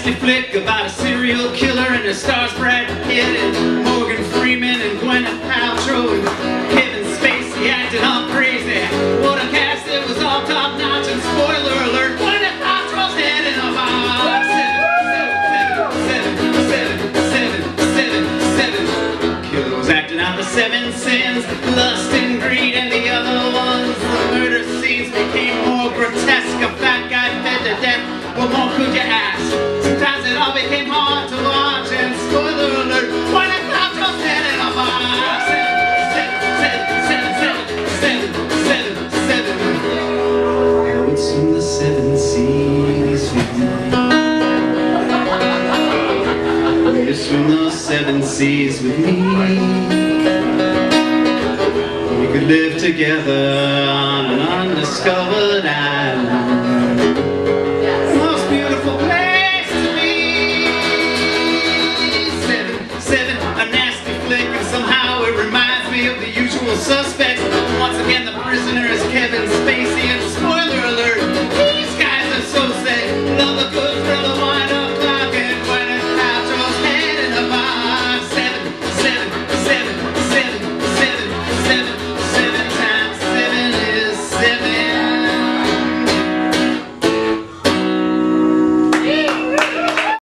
nasty flick about a serial killer and the stars Brad Pitt and Morgan Freeman and Gwyneth Paltrow and Kevin Spacey acting all crazy. What a cast, it was all top notch, and spoiler alert, Gwyneth Paltrow's head in a box. 7. Killer was acting out the 7 sins, lust and greed, and the other ones. The murder scenes became more grotesque. A fat guy fed to death. What more could you ask? Sometimes it all became hard to watch, and spoiler alert, Gwyneth Paltrow's head in a box. 7. I would swim the 7 seas with me. Would you swim those 7 seas with me? We could live together on an undiscovered island.